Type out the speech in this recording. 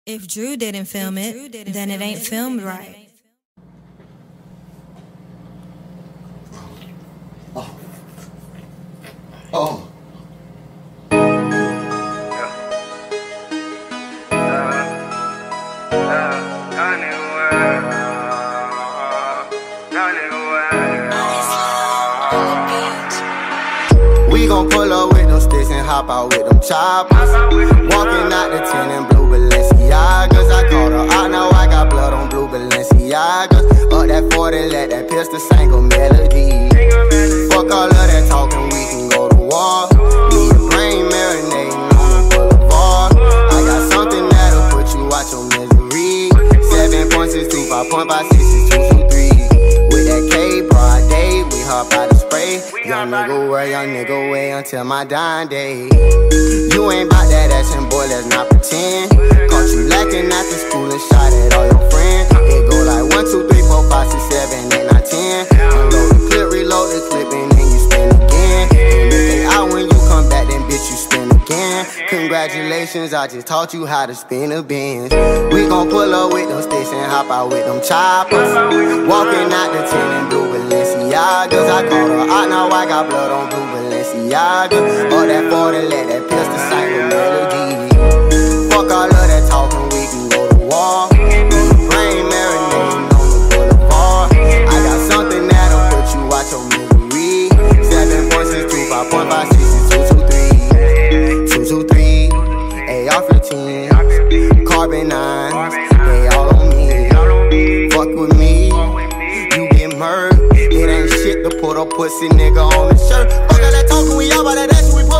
If Drew didn't film it, then it ain't filmed right. Oh. We gon' pull up with them sticks and hop out with them choppers. Walking out the 10 in blue Balenciagas. I caught her out, now I got blood on blue Balenciagas. Up that 40, let that pistol sing a melody. Fuck all of that talking, we can go to war. Need a brain marinating on the boulevard. I got something that'll put you out your misery. 7.62, 5.56, 223. With that K, broad day, we hop out the spray. Young nigga way until my dying day. You ain't bout that action, boy, let's not pretend. Caught you lacking after school and shot at all your friends. It go like 1, 2, 3, 4, 5, 6, 7, 8, 9, 10. Unload the clip, reload the clip, and then you spin again. And if they out when you come back, then bitch, you spin again. Congratulations, I just taught you how to spin a Benz. We gon' pull up with them sticks and hop out with them choppers. Walking out the 10 in blue Balenciagas. I caught her out, now I got blood on blue Balenciagas. All that 40, let that pistol sing a melody. Fuck all of that talking, we can go to war. Brain marinating on the boulevard. I got something that'll put you out your misery. 7.62, 5.56, 223, 223, AR-15, carbon 9, they all on me. Fuck with me, you get murdered. It ain't shit to put a pussy nigga on the shirt. Fuck all that talking, we all about that action, we put